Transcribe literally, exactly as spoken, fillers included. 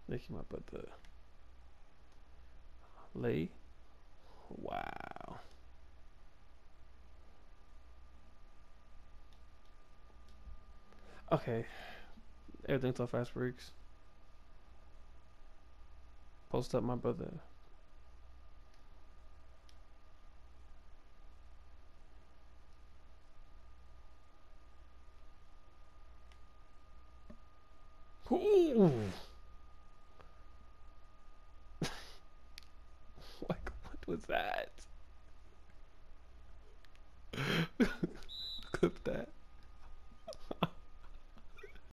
Making my brother lay. Wow. Okay. Everything's off fast breaks. Post up my brother. Ooh.